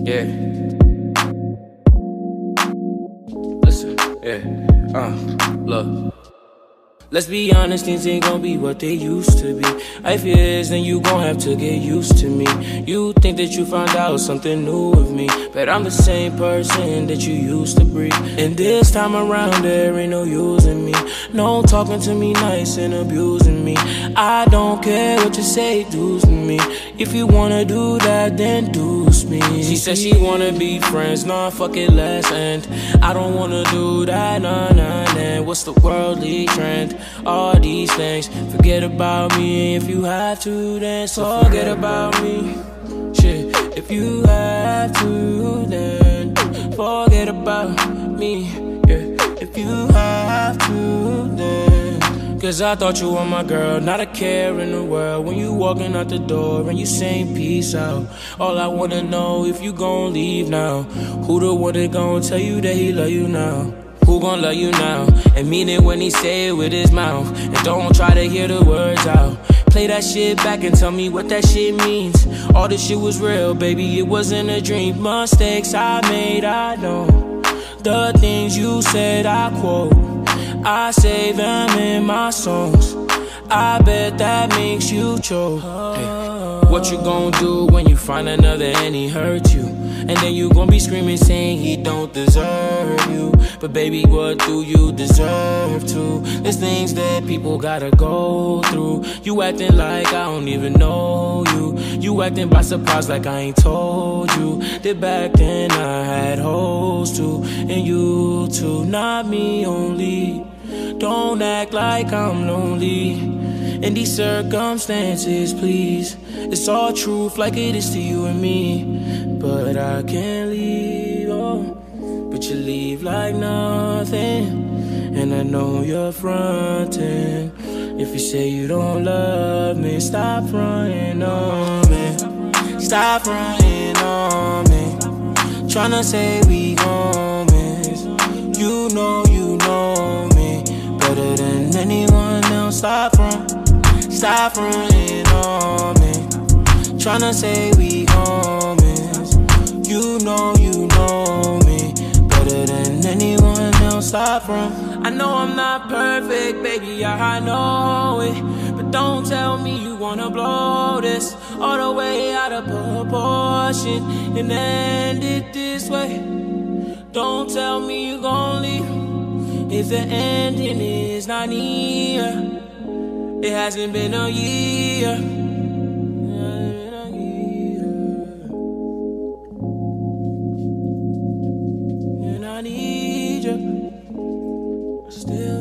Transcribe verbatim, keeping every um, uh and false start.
Yeah. Listen, yeah. Uh, look. Let's be honest, things ain't gon' be what they used to be. Life is, then you gon' have to get used to me. You think that you found out something new with me, but I'm the same person that you used to breathe. And this time around, there ain't no using me. No talking to me nice and abusing me. I don't care what you say, deuce to me. If you wanna do that, then deuce me. She said she wanna be friends, nah, fuck it, let's end. I don't wanna do that, nah, nah, nah. What's the worldly trend? All these things, forget about me. If you have to, then so forget about me. Shit, if you have to, then forget about me. Yeah, if you have to, then. Cause I thought you were my girl, not a care in the world. When you walking out the door and you saying peace out, all I wanna know if you gon' leave now. Who the one that gon' tell you that he love you now? Who gon' love you now and mean it when he say it with his mouth? And don't try to hear the words out. Play that shit back and tell me what that shit means. All this shit was real, baby, it wasn't a dream. Mistakes I made, I know. The things you said, I quote. I save them in my songs. I bet that makes you choke. Hey, what you gon' do when you find another and he hurt you? And then you gon' be screaming saying he don't deserve you. But baby, what do you deserve to? There's things that people gotta go through. You acting like I don't even know you. You acting by surprise like I ain't told you. That back then I had hoes too. And you too, not me only. Don't act like I'm lonely in these circumstances, please. It's all truth like it is to you and me. But I can't leave, oh. But you leave like nothing. And I know you're fronting. If you say you don't love me, stop fronting on me. Stop fronting on me. Tryna say we gon' miss. You know you know me better than anyone else. Stop fronting. Stop fronting on me. Tryna say we gon' miss. You know you know me better than anyone else. Stop from. I know I'm not perfect, baby, I know it. But don't tell me you wanna blow this all the way out of proportion and end it this way. Don't tell me you gon' leave if the ending is not near. It hasn't been a year. I need you. I still